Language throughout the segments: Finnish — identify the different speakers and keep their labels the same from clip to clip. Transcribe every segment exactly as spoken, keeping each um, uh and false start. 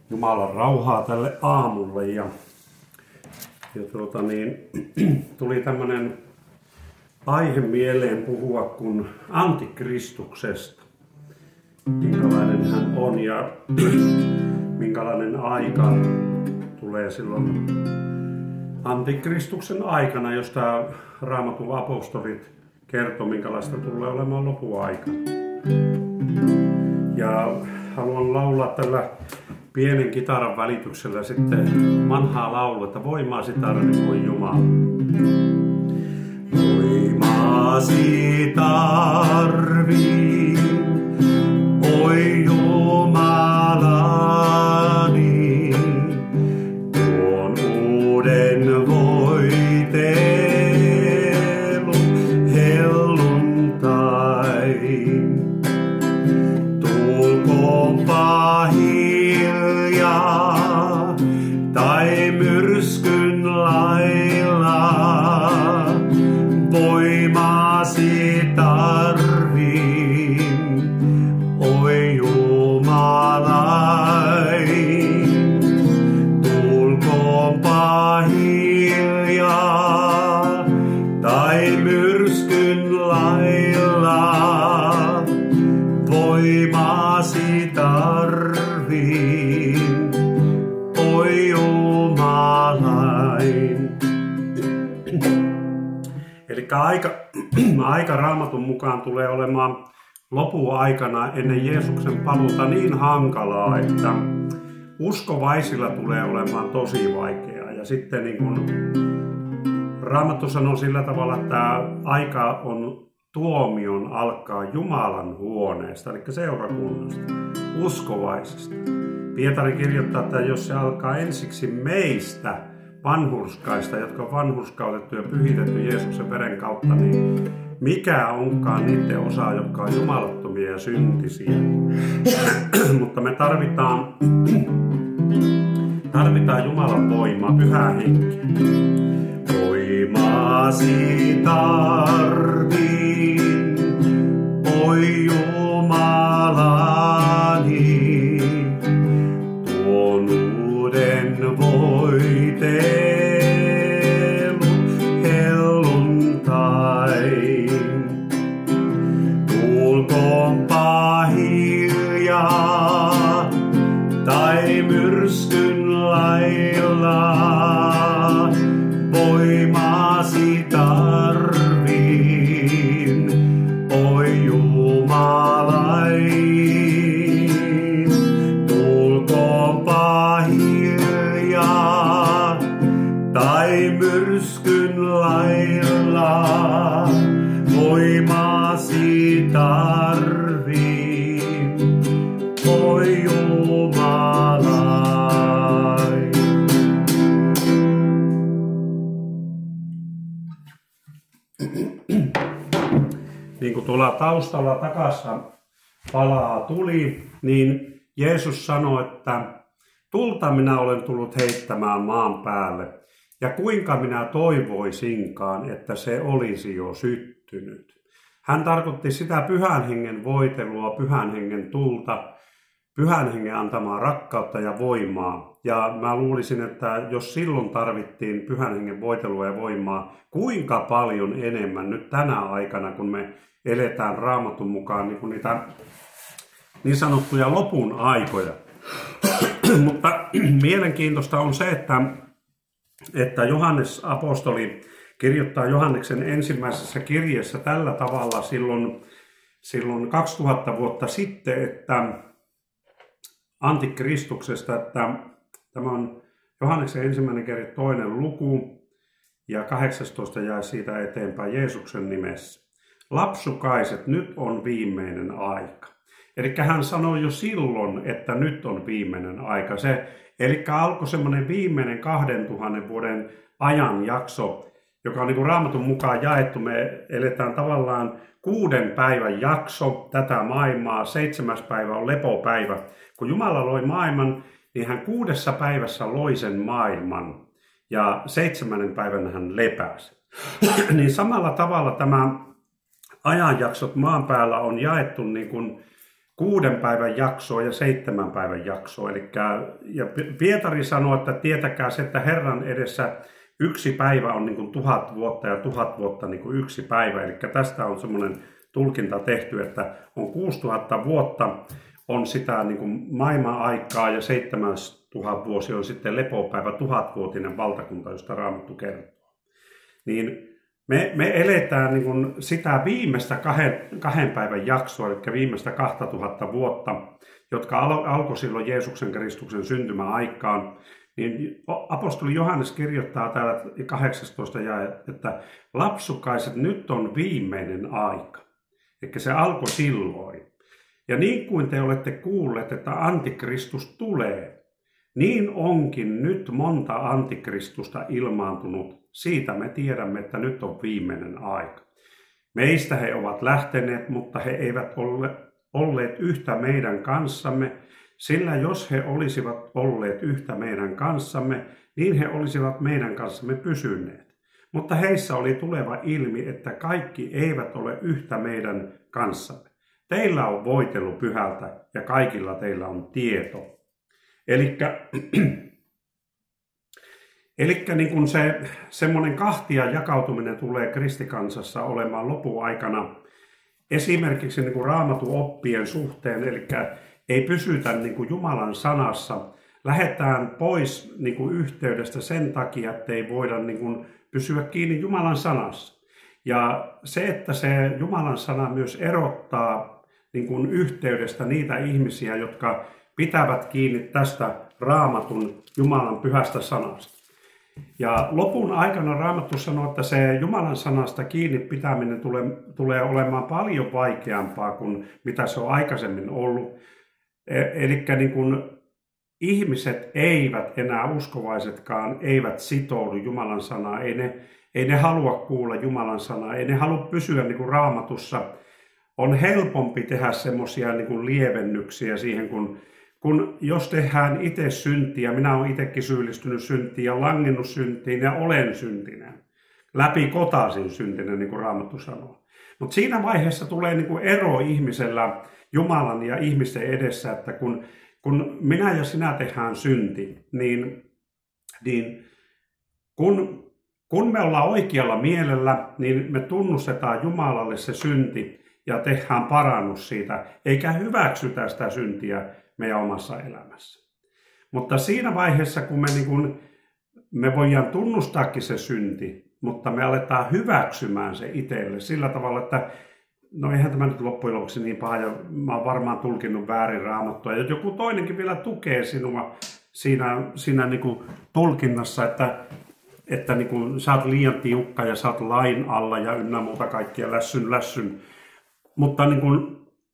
Speaker 1: Jumalan rauhaa tälle aamulle ja, ja tuota niin, tuli tämmönen aihe mieleen puhua kuin Antikristuksesta. Minkälainen hän on ja minkälainen aika tulee silloin Antikristuksen aikana, josta Raamatun apostolit kertoo, minkälaista tulee olemaan lopun aikana. Ja haluan laulaa tällä pienen kitaran välityksellä sitten vanhaa laulua, että voimaasi tarvii, oi Jumala. Voimaasi tarvii, oi Jumalani, tuon uuden voitelun helluntain. Tulkoonpa hiljaa tai myrskyn lailla, voimaasi tarviin, oi Jumalain. Tulkoonpa hiljaa tai myrskyn lailla, voimaasi tarviin, oi Jumalain. Eli aika, aika Raamatun mukaan tulee olemaan lopun aikana ennen Jeesuksen paluuta niin hankalaa, että uskovaisilla tulee olemaan tosi vaikeaa. Ja sitten niin kuin Raamattu sanoo sillä tavalla, että aika on tuomion alkaa Jumalan huoneesta, eli seurakunnasta, uskovaisista. Pietari kirjoittaa, että jos se alkaa ensiksi meistä, vanhurskaista, jotka on vanhurskautettu ja pyhitetty Jeesuksen veren kautta, niin mikä onkaan niiden osa, jotka on jumalattomia ja syntisiä. Mutta me tarvitaan, tarvitaan Jumalan voimaa, pyhää henkeä. Voimaasi tarviin, oi Jumalani, tuon uuden voitelun helluntain. Tulkoonpa hiljaa tai myrskyn lailla, voimaasi tarviin, oi Jumalain. Tulkoonpa hiljaa tai myrskyn lailla, voimaasi tarviin, oi Jumalain. Niin kuin tuolla taustalla takassa palaa tuli, niin Jeesus sanoi, että tulta minä olen tullut heittämään maan päälle, ja kuinka minä toivoisinkaan, että se olisi jo syttynyt. Hän tarkoitti sitä pyhän hengen voitelua, pyhän hengen tulta, pyhän hengen antamaa rakkautta ja voimaa. Ja mä luulisin, että jos silloin tarvittiin pyhän hengen voitelua ja voimaa, kuinka paljon enemmän nyt tänä aikana, kun me eletään Raamatun mukaan niin kuin niitä niin sanottuja lopun aikoja. Mutta mielenkiintoista on se, että, että Johannes apostoli kirjoittaa Johanneksen ensimmäisessä kirjeessä tällä tavalla silloin, silloin kaksituhatta vuotta sitten, että Antikristuksesta, että tämä on Johanneksen ensimmäinen kirje toinen luku ja kahdeksastoista jää siitä eteenpäin Jeesuksen nimessä. Lapsukaiset, nyt on viimeinen aika. Eli hän sanoi jo silloin, että nyt on viimeinen aika. Se, eli alkoi semmoinen viimeinen kahden tuhannen vuoden ajanjakso, joka on niin kuin Raamatun mukaan jaettu. Me eletään tavallaan kuuden päivän jakso tätä maailmaa. Seitsemäs päivä on lepopäivä. Kun Jumala loi maailman, niin hän kuudessa päivässä loi sen maailman. Ja seitsemännen päivän hän lepäsi. Niin samalla tavalla tämä ajanjaksot maan päällä on jaettu niin kuin kuuden päivän jaksoa ja seitsemän päivän jaksoa. Eli, ja Pietari sanoi, että tietäkää se, että Herran edessä yksi päivä on niin kuin tuhat vuotta ja tuhat vuotta niin kuin yksi päivä. Eli tästä on semmoinen tulkinta tehty, että on kuusituhatta vuotta on sitä niin kuin maailman-aikaa ja seitsemäntuhatta vuosi on sitten lepopäivä, tuhatvuotinen valtakunta, josta Raamattu kertoo. Niin me, me eletään niin kuin sitä viimeistä kahden, kahden päivän jaksoa, eli viimeistä kahtatuhatta vuotta, jotka al, alkoi silloin Jeesuksen Kristuksen syntymäaikaan. Niin apostoli Johannes kirjoittaa täällä kahdeksastoista jae, että lapsukaiset, nyt on viimeinen aika. Eli se alkoi silloin. Ja niin kuin te olette kuulleet, että antikristus tulee, niin onkin nyt monta antikristusta ilmaantunut. Siitä me tiedämme, että nyt on viimeinen aika. Meistä he ovat lähteneet, mutta he eivät ole olleet yhtä meidän kanssamme, sillä jos he olisivat olleet yhtä meidän kanssamme, niin he olisivat meidän kanssamme pysyneet. Mutta heissä oli tuleva ilmi, että kaikki eivät ole yhtä meidän kanssamme. Teillä on voitelu pyhältä ja kaikilla teillä on tieto. Elikkä, elikkä niin kuin se semmoinen kahtia jakautuminen tulee kristikansassa olemaan lopun aikana esimerkiksi niin kuin Raamatun oppien suhteen, eli ei pysytä niin kuin Jumalan sanassa, lähdetään pois niin kuin yhteydestä sen takia, että ei voida niin kuin pysyä kiinni Jumalan sanassa. Ja se, että se Jumalan sana myös erottaa niin kuin yhteydestä niitä ihmisiä, jotka pitävät kiinni tästä Raamatun Jumalan pyhästä sanasta. Ja lopun aikana Raamattu sanoo, että se Jumalan sanasta kiinni pitäminen tulee, tulee olemaan paljon vaikeampaa kuin mitä se on aikaisemmin ollut. Eli niin kuin ihmiset eivät enää, uskovaisetkaan, eivät sitoudu Jumalan sanaan, ei ne, ei ne halua kuulla Jumalan sanaa, ei ne halua pysyä niin kuin Raamatussa. On helpompi tehdä semmoisia niin kuin lievennyksiä siihen, kun, kun jos tehdään itse syntiä, minä olen itsekin syyllistynyt syntiin ja langennut syntiin ja olen syntinen. Läpi kotaisin syntinen, niin kuin Raamattu sanoo. Mutta siinä vaiheessa tulee niin kuin ero ihmisellä Jumalan ja ihmisten edessä, että kun, kun minä ja sinä tehdään synti, niin, niin kun, kun me ollaan oikealla mielellä, niin me tunnustetaan Jumalalle se synti ja tehdään parannus siitä, eikä hyväksytä sitä syntiä meidän omassa elämässä. Mutta siinä vaiheessa, kun me, niin kun, me voidaan tunnustaakin se synti, mutta me aletaan hyväksymään se itselle sillä tavalla, että no eihän tämä nyt loppujen lopuksi niin paha, ja mä oon varmaan tulkinnut väärin Raamattua, ja joku toinenkin vielä tukee sinua siinä, siinä niin kuin tulkinnassa, että, että niin kuin sä oot liian tiukka ja sä oot lain alla ja ynnä muuta kaikkia lässyn lässyn. Mutta niin kuin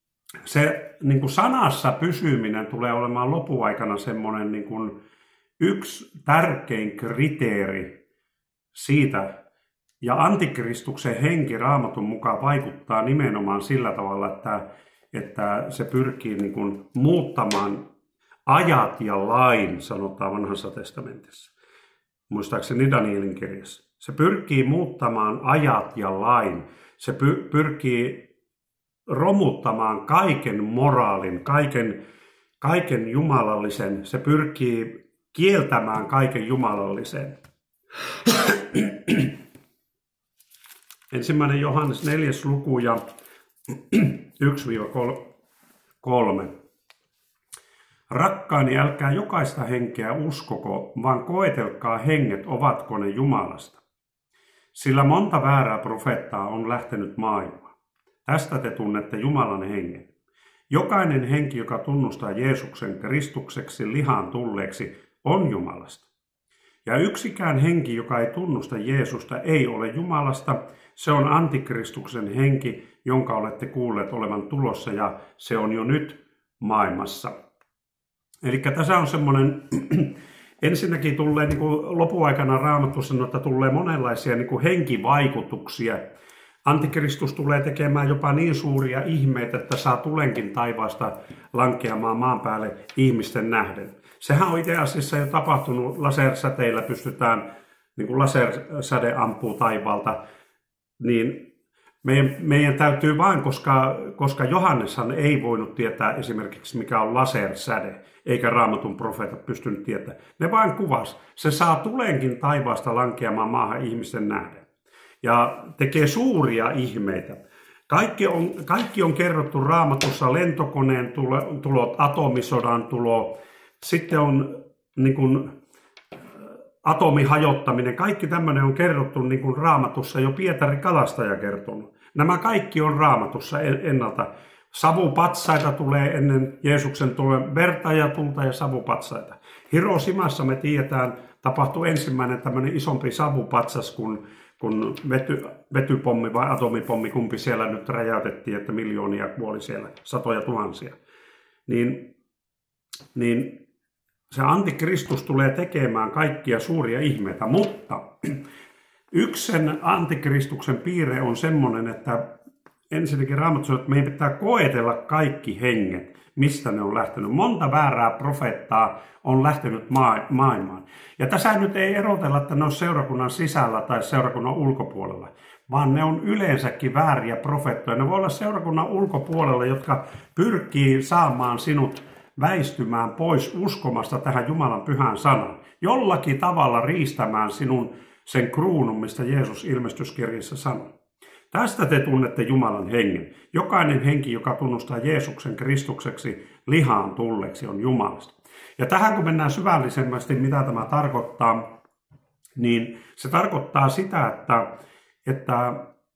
Speaker 1: se niin kuin sanassa pysyminen tulee olemaan lopuaikana semmoinen niin kuin yksi tärkein kriteeri siitä. Ja antikristuksen henki Raamatun mukaan vaikuttaa nimenomaan sillä tavalla, että, että se pyrkii niin kuin muuttamaan ajat ja lain, sanotaan Vanhassa testamentissa. Muistaakseni Danielin kirjassa. Se pyrkii muuttamaan ajat ja lain. Se py- pyrkii romuttamaan kaiken moraalin, kaiken, kaiken jumalallisen. Se pyrkii kieltämään kaiken jumalallisen. Ensimmäinen Johannes neljäs luku ja yksi kolme. Rakkaani, älkää jokaista henkeä uskoko, vaan koetelkaa henget, ovatko ne Jumalasta. Sillä monta väärää profeettaa on lähtenyt maailmaan. Tästä te tunnette Jumalan hengen. Jokainen henki, joka tunnustaa Jeesuksen Kristukseksi lihaan tulleeksi, on Jumalasta. Ja yksikään henki, joka ei tunnusta Jeesusta, ei ole Jumalasta. Se on antikristuksen henki, jonka olette kuulleet olevan tulossa, ja se on jo nyt maailmassa. Eli tässä on semmoinen, ensinnäkin tulee niin kuin lopuaikana Raamattu sanoo, että tulee monenlaisia niin kuin henkivaikutuksia. Antikristus tulee tekemään jopa niin suuria ihmeitä, että saa tulenkin taivaasta lankeamaan maan päälle ihmisten nähden. Sehän on itse asiassa jo tapahtunut, lasersäteillä pystytään, niin kuin lasersäde ampuu taivaalta, niin Meidän, meidän täytyy vain, koska, koska Johanneshan ei voinut tietää esimerkiksi mikä on lasersäde, eikä Raamatun profeetat pystynyt tietämään. Ne vain kuvas. Se saa tulenkin taivaasta lankeamaan maahan ihmisten nähden. Ja tekee suuria ihmeitä. Kaikki on, kaikki on kerrottu Raamatussa, lentokoneen tulot, atomisodan tulo, sitten on niin kuin, atomihajottaminen, kaikki tämmöinen on kerrottu niin kuin Raamatussa, jo Pietari Kalastaja kertonut. Nämä kaikki on Raamatussa ennalta. Savupatsaita tulee ennen Jeesuksen tulee, verta ja tulta ja savupatsaita. Hiroshimassa me tiedetään, tapahtui ensimmäinen tämmöinen isompi savupatsas, kun, kun vety, vetypommi vai atomipommi, kumpi siellä nyt räjäytettiin, että miljoonia kuoli siellä, satoja tuhansia. Niin, niin se antikristus tulee tekemään kaikkia suuria ihmeitä, mutta yksi sen antikristuksen piirre on semmoinen, että ensinnäkin Raamattu sanoo, että meidän pitää koetella kaikki henget, mistä ne on lähtenyt. Monta väärää profeettaa on lähtenyt maa- maailmaan. Ja tässä nyt ei erotella, että ne on seurakunnan sisällä tai seurakunnan ulkopuolella, vaan ne on yleensäkin vääriä profeettoja. Ne voi olla seurakunnan ulkopuolella, jotka pyrkii saamaan sinut väistymään pois uskomasta tähän Jumalan pyhään sanaan. Jollakin tavalla riistämään sinun sen kruunun, mistä Jeesus ilmestyskirjassa sanoo. Tästä te tunnette Jumalan hengen. Jokainen henki, joka tunnustaa Jeesuksen Kristukseksi lihaan tulleeksi, on Jumalasta. Ja tähän kun mennään syvällisemmästi, mitä tämä tarkoittaa, niin se tarkoittaa sitä, että, että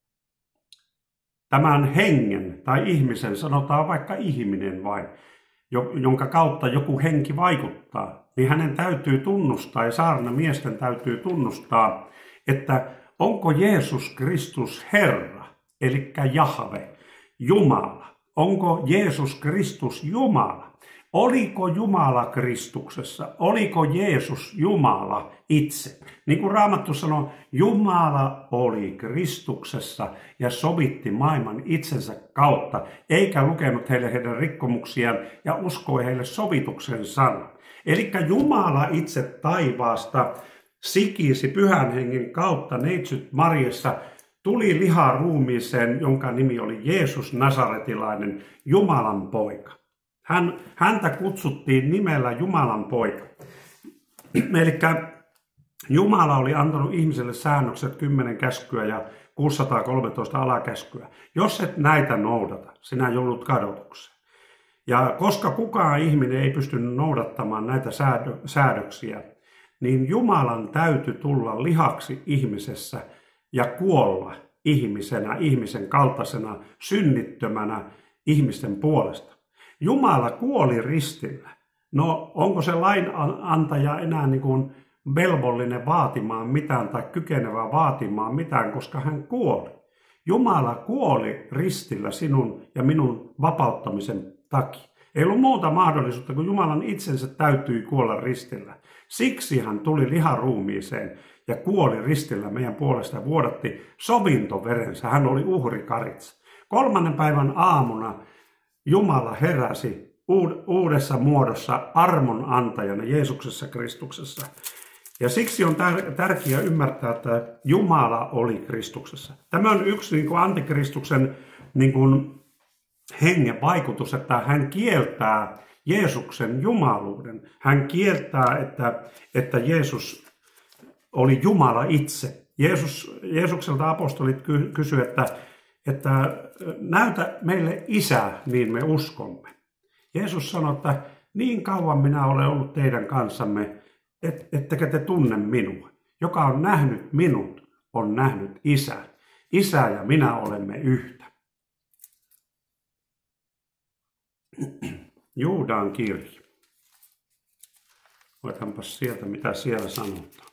Speaker 1: tämän hengen tai ihmisen, sanotaan vaikka ihminen vain, jonka kautta joku henki vaikuttaa, niin hänen täytyy tunnustaa ja saarnamiesten täytyy tunnustaa, että onko Jeesus Kristus Herra, eli Jahve, Jumala? Onko Jeesus Kristus Jumala? Oliko Jumala Kristuksessa? Oliko Jeesus Jumala itse? Niin kuin Raamattu sanoo, Jumala oli Kristuksessa ja sovitti maailman itsensä kautta, eikä lukenut heille heidän rikkomuksiaan ja uskoi heille sovituksen sanan. Eli Jumala itse taivaasta sikisi pyhän hengen kautta neitsyt Mariassa, tuli liha ruumiiseen, jonka nimi oli Jeesus Nasaretilainen, Jumalan poika. Hän, häntä kutsuttiin nimellä Jumalan poika. Eli Jumala oli antanut ihmiselle säännökset, kymmenen käskyä ja kuusisataakolmetoista alakäskyä. Jos et näitä noudata, sinä joudut kadotukseen. Ja koska kukaan ihminen ei pystynyt noudattamaan näitä säädöksiä, niin Jumalan täytyi tulla lihaksi ihmisessä ja kuolla ihmisenä, ihmisen kaltaisena, synnittömänä ihmisten puolesta. Jumala kuoli ristillä. No onko se lainantaja enää niin kuin velvollinen vaatimaan mitään tai kykenevä vaatimaan mitään, koska hän kuoli. Jumala kuoli ristillä sinun ja minun vapauttamisen takia. Ei ollut muuta mahdollisuutta, kun Jumalan itsensä täytyi kuolla ristillä. Siksi hän tuli liharuumiiseen ja kuoli ristillä meidän puolesta ja vuodatti sovintoverensä. Hän oli uhrikaritsa. Kolmannen päivän aamuna Jumala heräsi uudessa muodossa armon antajana Jeesuksessa Kristuksessa. Ja siksi on tärkeää ymmärtää, että Jumala oli Kristuksessa. Tämä on yksi niin kuin antikristuksen niin kuin hengen vaikutus, että hän kieltää Jeesuksen jumaluuden. Hän kieltää, että, että Jeesus oli Jumala itse. Jeesus, Jeesukselta apostolit kysyivät, että, että näytä meille Isä, niin me uskomme. Jeesus sanoi, että niin kauan minä olen ollut teidän kanssamme, et, ettekä te tunne minua. Joka on nähnyt minut, on nähnyt Isän. Isä ja minä olemme yhtä. Juudan kirja. Otetaanpas sieltä, mitä siellä sanotaan.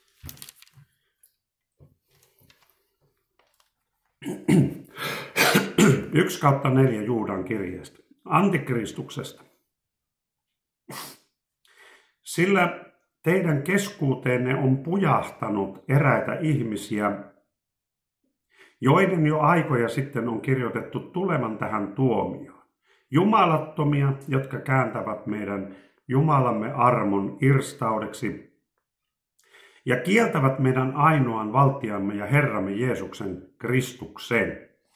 Speaker 1: Yksi kautta neljä Juudan kirjeestä. Antikristuksesta. Sillä teidän keskuuteenne on pujahtanut eräitä ihmisiä, joiden jo aikoja sitten on kirjoitettu tulevan tähän tuomioon. Jumalattomia, jotka kääntävät meidän Jumalamme armon irstaudeksi ja kieltävät meidän ainoan valtiamme ja Herramme Jeesuksen Kristuksen.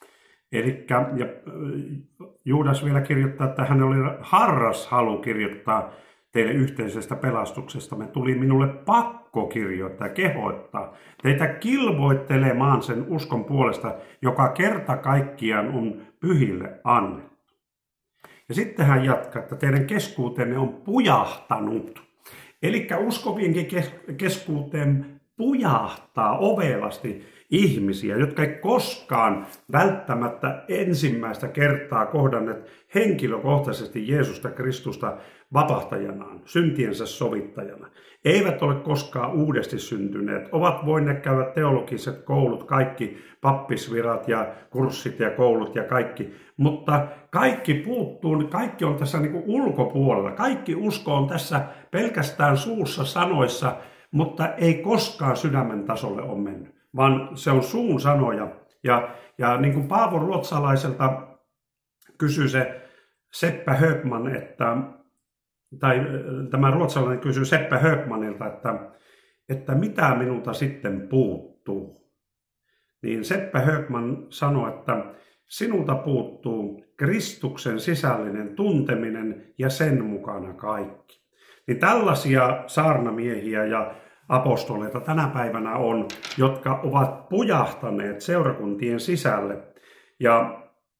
Speaker 1: Eli ja Juudas vielä kirjoittaa, että hän oli harras halu kirjoittaa teille yhteisestä pelastuksesta. Me tuli minulle pakko kirjoittaa, kehoittaa teitä kilvoittelemaan sen uskon puolesta, joka kerta kaikkiaan on pyhille annettu. Ja sitten hän jatkaa, että teidän keskuutenne on pujahtanut. Eli uskovienkin keskuuteen pujahtaa ovelasti ihmisiä, jotka ei koskaan välttämättä ensimmäistä kertaa kohdanneet henkilökohtaisesti Jeesusta Kristusta vapahtajanaan, syntiensä sovittajana. Eivät ole koskaan uudesti syntyneet, ovat voineet käydä teologiset koulut, kaikki pappisvirat ja kurssit ja koulut ja kaikki, mutta kaikki puuttuu, kaikki on tässä niin kuin ulkopuolella, kaikki usko on tässä pelkästään suussa sanoissa, mutta ei koskaan sydämen tasolle ole mennyt, vaan se on suun sanoja. Ja, ja niin kuin Paavo Ruotsalaiselta kysyi se Seppä Högman, että, tai tämä ruotsalainen kysyi Seppä Högmanilta, että, että mitä minulta sitten puuttuu. Niin Seppä Högman sanoi, että sinulta puuttuu Kristuksen sisällinen tunteminen ja sen mukana kaikki. Niin tällaisia saarnamiehiä ja apostoleita tänä päivänä on, jotka ovat pujahtaneet seurakuntien sisälle. Ja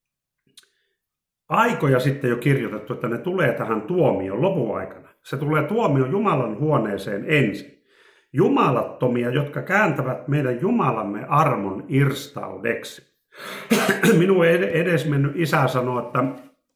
Speaker 1: aikoja sitten jo kirjoitettu, että ne tulee tähän tuomion lopuaikana. Se tulee tuomion Jumalan huoneeseen ensin. Jumalattomia, jotka kääntävät meidän Jumalamme armon irstaudeksi. Minun edesmennyt isä sanoi, että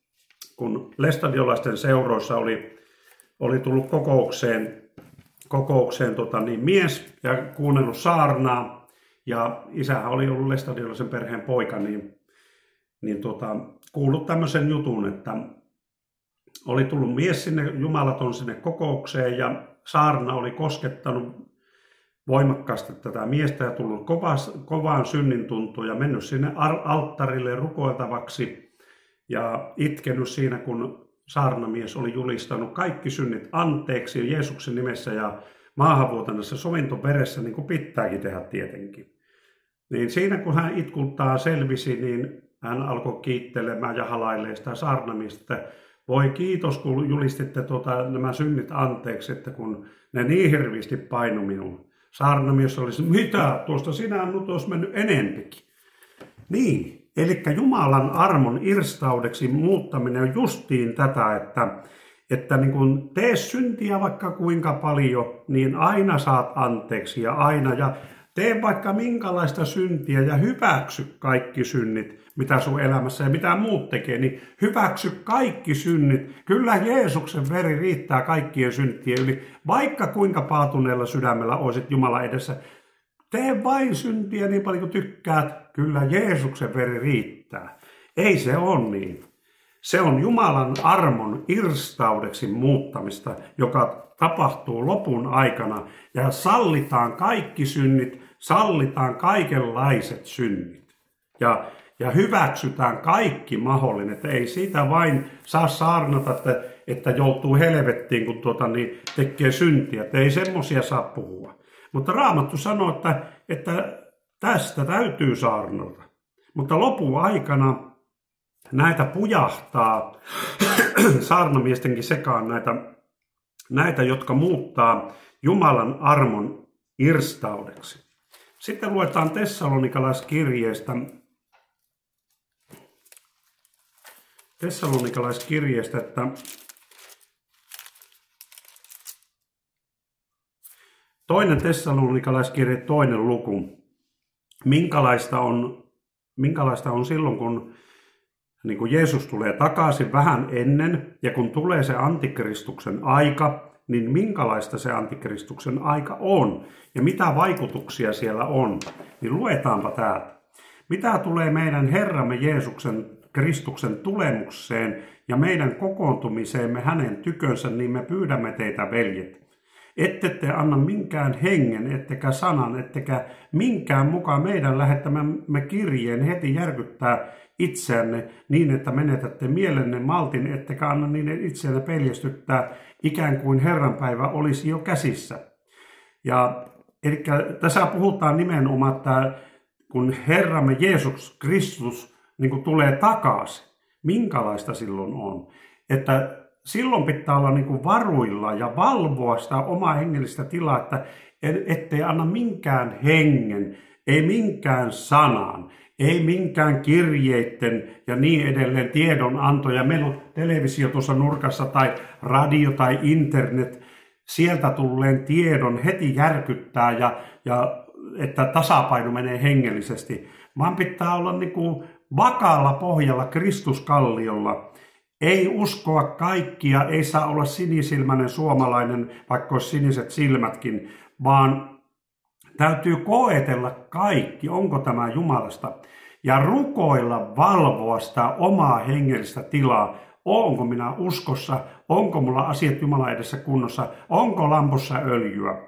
Speaker 1: kun lestadiolaisten seuroissa oli, oli tullut kokoukseen, kokoukseen tota, niin mies ja kuunnellut saarnaa, ja isähän oli ollut lestadiolaisen perheen poika, niin, niin tota, kuullut tämmöisen jutun, että oli tullut mies sinne, jumalaton sinne kokoukseen, ja saarna oli koskettanut voimakkaasti tätä miestä ja tullut kovas, kovaan synnin tuntuun ja mennyt sinne alttarille rukoiltavaksi ja itkenyt siinä, kun saarnamies oli julistanut kaikki synnit anteeksi Jeesuksen nimessä ja maahanvuotaneessa sovintoperessä, niin kuin pitääkin tehdä tietenkin. Niin siinä kun hän itkultaan selvisi, niin hän alkoi kiittelemään ja halailemaan sitä saarnamista, että voi kiitos, kun julistitte tuota, nämä synnit anteeksi, että kun ne niin hirveästi painu minun. Saarnamies olisi, mitä tuosta sinä nyt olisi mennyt enempikin. Niin, eli Jumalan armon irstaudeksi muuttaminen on justiin tätä, että, että niin kun tee syntiä vaikka kuinka paljon, niin aina saat anteeksi ja aina. Ja tee vaikka minkälaista syntiä ja hyväksy kaikki synnit, mitä sun elämässä ja mitä muut tekee, niin hyväksy kaikki synnit. Kyllä Jeesuksen veri riittää kaikkien syntien yli, vaikka kuinka paatuneella sydämellä olisit Jumalan edessä. Tee vain syntiä niin paljon kuin tykkäät, kyllä Jeesuksen veri riittää. Ei se ole niin. Se on Jumalan armon irstaudeksi muuttamista, joka tapahtuu lopun aikana ja sallitaan kaikki synnit, sallitaan kaikenlaiset synnit ja, ja hyväksytään kaikki mahdollinen, että ei siitä vain saa saarnata, että, että joutuu helvettiin, kun tuota, niin tekee syntiä, että ei semmoisia saa puhua. Mutta Raamattu sanoo, että, että tästä täytyy saarnata, mutta lopun aikana näitä pujahtaa saarnamiestenkin sekaan näitä, näitä, jotka muuttaa Jumalan armon irstaudeksi. Sitten luetaan Tessalonikalaiskirjeestä, Tessalonikalaiskirjeestä, että toinen Tessalonikalaiskirje, toinen luku. Minkälaista on, minkälaista on silloin, kun niin kun Jeesus tulee takaisin vähän ennen, ja kun tulee se antikristuksen aika, niin minkälaista se antikristuksen aika on, ja mitä vaikutuksia siellä on, niin luetaanpa täältä. Mitä tulee meidän Herramme Jeesuksen Kristuksen tulemukseen ja meidän kokoontumiseemme hänen tykönsä, niin me pyydämme teitä, veljet. Ette te anna minkään hengen, ettekä sanan, ettekä minkään mukaan meidän lähettämämme kirjeen heti järkyttää itseänne niin, että menetätte mielenne maltin, ettekä anna niiden itseänne peljestyttää, ikään kuin Herran päivä olisi jo käsissä. Ja eli tässä puhutaan nimenomaan, että kun Herramme Jeesus Kristus niin kuin tulee takaisin, minkälaista silloin on. Että silloin pitää olla niin kuin varuilla ja valvoa sitä omaa hengellistä tilaa, että ettei anna minkään hengen, ei minkään sanan, ei minkään kirjeitten ja niin edelleen tiedonantoja. Meillä on televisio tuossa nurkassa tai radio tai internet. Sieltä tulleen tiedon heti järkyttää ja, ja että tasapaino menee hengellisesti. Vaan pitää olla niin kuin vakaalla pohjalla Kristuskalliolla. Ei uskoa kaikkia, ei saa olla sinisilmäinen suomalainen, vaikka olisi siniset silmätkin, vaan täytyy koetella kaikki, onko tämä Jumalasta. Ja rukoilla valvoa sitä omaa hengellistä tilaa. Onko minä uskossa, onko mulla asiat Jumalan edessä kunnossa, onko lampussa öljyä.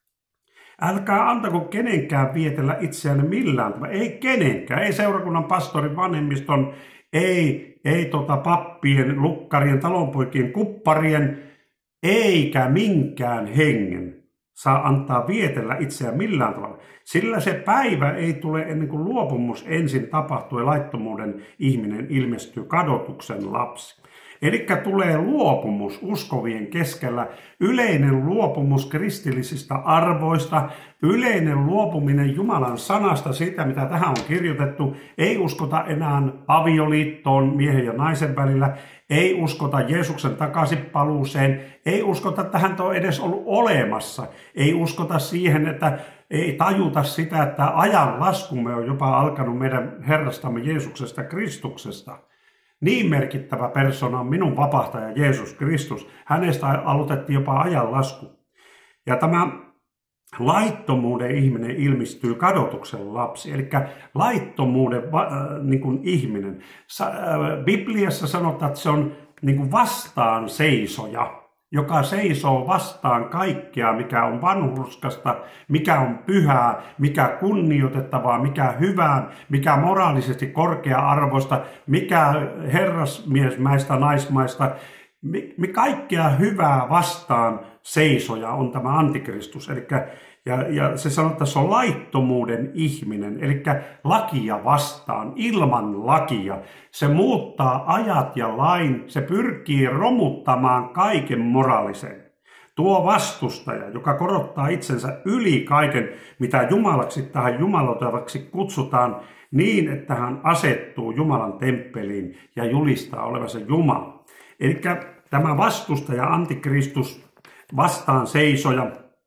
Speaker 1: Älkää antako kenenkään vietellä itseänne millään tavalla. Ei kenenkään, ei seurakunnan pastorin, vanhemmiston, ei, ei tota pappien, lukkarien, talonpoikien, kupparien, eikä minkään hengen saa antaa vietellä itseään millään tavalla. Sillä se päivä ei tule ennen kuin luopumus ensin tapahtuu ja laittomuuden ihminen ilmestyy, kadotuksen lapsi. Eli tulee luopumus uskovien keskellä, yleinen luopumus kristillisistä arvoista, yleinen luopuminen Jumalan sanasta, siitä mitä tähän on kirjoitettu. Ei uskota enää avioliittoon miehen ja naisen välillä, ei uskota Jeesuksen takaisinpaluuseen, ei uskota, että hän on edes ollut olemassa, ei uskota siihen, että ei tajuta sitä, että ajan laskumme on jopa alkanut meidän Herrastamme Jeesuksesta Kristuksesta. Niin merkittävä persona on minun vapahtaja Jeesus Kristus. Hänestä aloitettiin jopa ajanlasku. Ja tämä laittomuuden ihminen ilmestyy kadotuksen lapsi. Eli laittomuuden äh, niin kuin ihminen. Sa- äh, Bibliassa sanotaan, että se on niin kuin vastaan seisoja, joka seisoo vastaan kaikkea, mikä on vanhurskasta, mikä on pyhää, mikä kunnioitettavaa, mikä hyvää, mikä moraalisesti korkea-arvoista, mikä herrasmiesmäistä, naismaista, mi- kaikkea hyvää vastaan seisoja on tämä antikristus. Elikkä, ja, ja se sanotaan, että se on laittomuuden ihminen, eli lakia vastaan, ilman lakia. Se muuttaa ajat ja lain, se pyrkii romuttamaan kaiken moraalisen. Tuo vastustaja, joka korottaa itsensä yli kaiken, mitä jumalaksi tai jumaloitavaksi kutsutaan, niin että hän asettuu Jumalan temppeliin ja julistaa olevansa Jumala. Eli tämä vastustaja, antikristus, vastaan seisoja,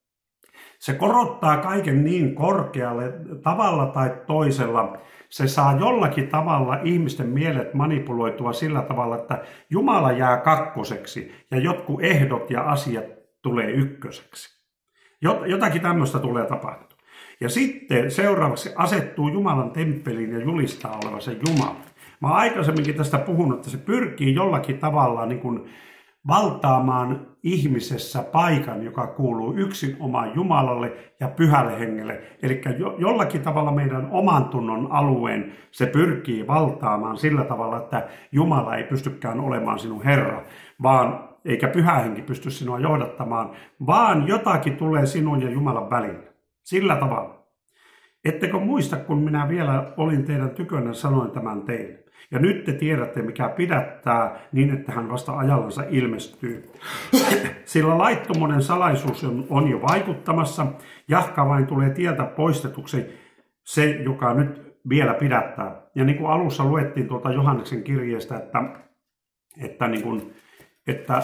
Speaker 1: se korottaa kaiken niin korkealle tavalla tai toisella. Se saa jollakin tavalla ihmisten mielet manipuloitua sillä tavalla, että Jumala jää kakkoseksi ja jotkut ehdot ja asiat tulee ykköseksi. Jotakin tämmöistä tulee tapahtua. Ja sitten seuraavaksi asettuu Jumalan temppeliin ja julistaa olevansa Jumala. Mä oon aikaisemminkin tästä puhunut, että se pyrkii jollakin tavalla niin kuin valtaamaan ihmisessä paikan, joka kuuluu yksin omaan Jumalalle ja pyhälle hengelle. Eli jo, jollakin tavalla meidän oman tunnon alueen se pyrkii valtaamaan sillä tavalla, että Jumala ei pystykään olemaan sinun Herra, vaan eikä pyhä henki pysty sinua johdattamaan, vaan jotakin tulee sinun ja Jumalan välillä. Sillä tavalla. Ettekö muista, kun minä vielä olin teidän tykönä, sanoin tämän teille. Ja nyt te tiedätte, mikä pidättää niin, että hän vasta ajallansa ilmestyy. Sillä laittomuuden salaisuus on, on jo vaikuttamassa. Jahka vain tulee tieltä poistetuksi se, joka nyt vielä pidättää. Ja niin kuin alussa luettiin tuolta Johanneksen kirjeestä, että, että, niin kuin, että,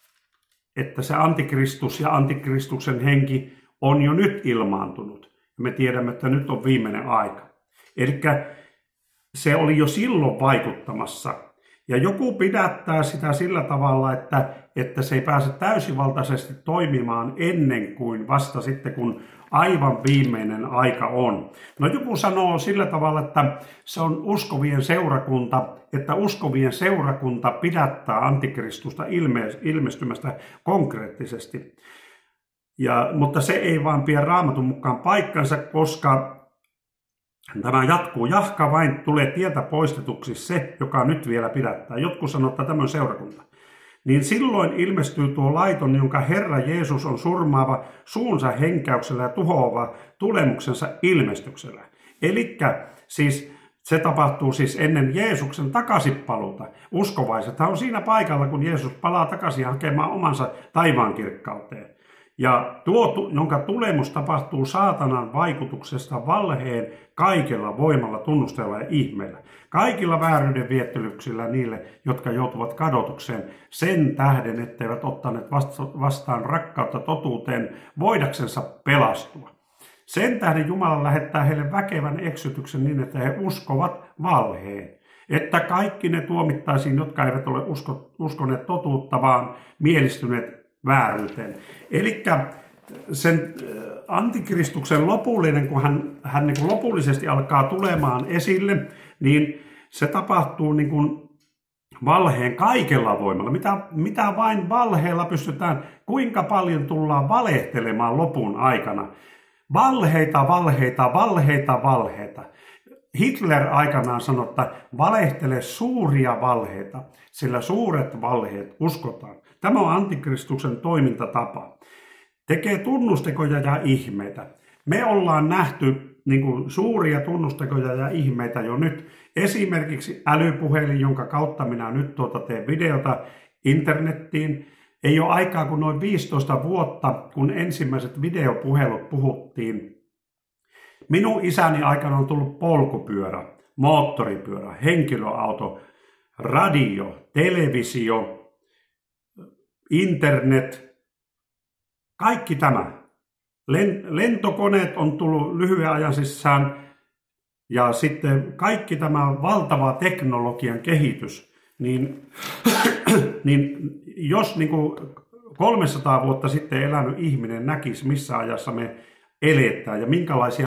Speaker 1: että se antikristus ja antikristuksen henki on jo nyt ilmaantunut. Ja me tiedämme, että nyt on viimeinen aika. Eli se oli jo silloin vaikuttamassa. Ja joku pidättää sitä sillä tavalla, että, että se ei pääse täysivaltaisesti toimimaan ennen kuin vasta sitten, kun aivan viimeinen aika on. No joku sanoo sillä tavalla, että se on uskovien seurakunta, että uskovien seurakunta pidättää antikristusta ilme, ilmestymästä konkreettisesti. Ja, mutta se ei vaan pidä Raamatun mukaan paikkansa, koska tämä jatkuu. Jahka vain tulee tieltä poistetuksi se, joka nyt vielä pidättää. Jotkut sanoo, että tämä on seurakunta. Niin silloin ilmestyy tuo laiton, jonka Herra Jeesus on surmaava suunsa henkäyksellä ja tuhoava tulemuksensa ilmestyksellä. Elikkä siis Se tapahtuu siis ennen Jeesuksen takaisinpaluuta. Uskovaisethan on siinä paikalla, kun Jeesus palaa takaisin hakemaan omansa taivaankirkkauteen. Ja tuo, jonka tulemus tapahtuu saatanan vaikutuksesta valheen kaikella voimalla, tunnusteella ja ihmeellä. Kaikilla vääryyden viettelyksillä niille, jotka joutuvat kadotukseen sen tähden, etteivät ottaneet vastaan rakkautta totuuteen voidaksensa pelastua. Sen tähden Jumala lähettää heille väkevän eksytyksen niin, että he uskovat valheen. Että kaikki ne tuomittaisiin, jotka eivät ole usko, uskoneet totuutta, vaan mielistyneet vääryyteen. Eli sen antikristuksen lopullinen, kun hän, hän niin kuin lopullisesti alkaa tulemaan esille, niin se tapahtuu niin kuin valheen kaikella voimalla. Mitä, mitä vain valheella pystytään, kuinka paljon tullaan valehtelemaan lopun aikana. Valheita, valheita, valheita, valheita. Hitler aikanaan sanoi, että valehtele suuria valheita, sillä suuret valheet uskotaan. Tämä on antikristuksen toimintatapa. Tekee tunnustekoja ja ihmeitä. Me ollaan nähty niin kuin suuria tunnustekoja ja ihmeitä jo nyt. Esimerkiksi älypuhelin, jonka kautta minä nyt tuota teen videota internettiin. Ei ole aikaa kuin noin viisitoista vuotta, kun ensimmäiset videopuhelut puhuttiin. Minun isäni aikana on tullut polkupyörä, moottoripyörä, henkilöauto, radio, televisio, internet, kaikki tämä. Lentokoneet on tullut lyhyen ajan sisään ja sitten kaikki tämä valtava teknologian kehitys, niin, niin jos niin kuin kolmesataa vuotta sitten elänyt ihminen näkisi, missä ajassa me eletään ja minkälaisia